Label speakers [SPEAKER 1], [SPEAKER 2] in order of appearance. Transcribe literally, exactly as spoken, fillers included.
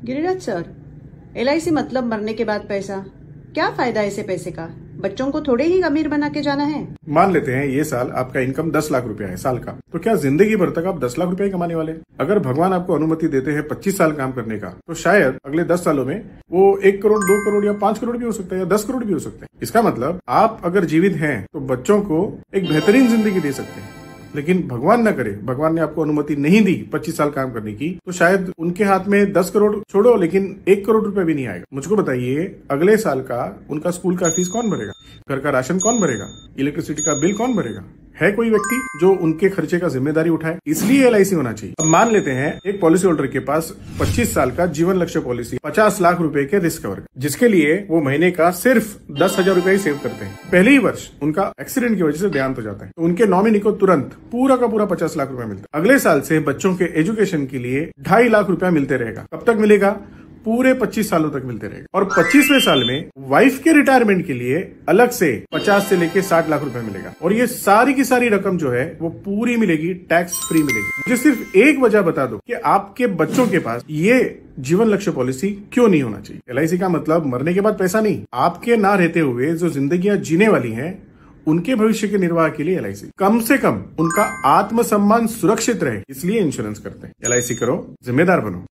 [SPEAKER 1] Giriraj sir, L I C मतलब मरने के बाद पैसा। क्या फायदा ऐसे पैसे का? बच्चों को थोड़े ही अमीर बना के जाना है।
[SPEAKER 2] मान लेते हैं ये साल आपका इनकम दस लाख रुपया है साल का, तो क्या जिंदगी भर तक आप दस लाख रुपया ही कमाने वाले? अगर भगवान आपको अनुमति देते हैं पच्चीस साल काम करने का, तो शायद अगले दस सालों में वो एक करोड़, दो करोड़ या पांच करोड़ भी हो सकता है, या दस करोड़ भी हो सकते हैं। इसका मतलब आप अगर जीवित हैं तो बच्चों को एक बेहतरीन जिंदगी दे सकते हैं। लेकिन भगवान न करे, भगवान ने आपको अनुमति नहीं दी पच्चीस साल काम करने की, तो शायद उनके हाथ में दस करोड़ छोड़ो, लेकिन एक करोड़ रुपए भी नहीं आएगा। मुझको बताइए, अगले साल का उनका स्कूल का फीस कौन भरेगा? घर का राशन कौन भरेगा? इलेक्ट्रिसिटी का बिल कौन भरेगा? है कोई व्यक्ति जो उनके खर्चे का जिम्मेदारी उठाए? इसलिए एल आई सी होना चाहिए। अब मान लेते हैं एक पॉलिसी होल्डर के पास पच्चीस साल का जीवन लक्ष्य पॉलिसी पचास लाख रुपए के रिस्क कवर, जिसके लिए वो महीने का सिर्फ दस हजार रुपए ही सेव करते हैं। पहले ही वर्ष उनका एक्सीडेंट की वजह से देहांत हो जाता है, तो उनके नॉमिनी को तुरंत पूरा का पूरा पचास लाख रुपया मिलता है। अगले साल से बच्चों के एजुकेशन के लिए ढाई लाख रुपया मिलते रहेगा। कब तक मिलेगा? पूरे पच्चीस सालों तक मिलते रहेगा। और पच्चीसवें साल में वाइफ के रिटायरमेंट के लिए अलग से पचास से लेके साठ लाख रुपए मिलेगा। और ये सारी की सारी रकम जो है वो पूरी मिलेगी, टैक्स फ्री मिलेगी। मुझे सिर्फ एक वजह बता दो कि आपके बच्चों के पास ये जीवन लक्ष्य पॉलिसी क्यों नहीं होना चाहिए। एल आई सी का मतलब मरने के बाद पैसा नहीं, आपके ना रहते हुए जो जिंदगियां जीने वाली हैं उनके भविष्य के निर्वाह के लिए एल आई सी, कम से कम उनका आत्मसम्मान सुरक्षित रहे, इसलिए इंश्योरेंस करते हैं। एल आई सी करो, जिम्मेदार बनो।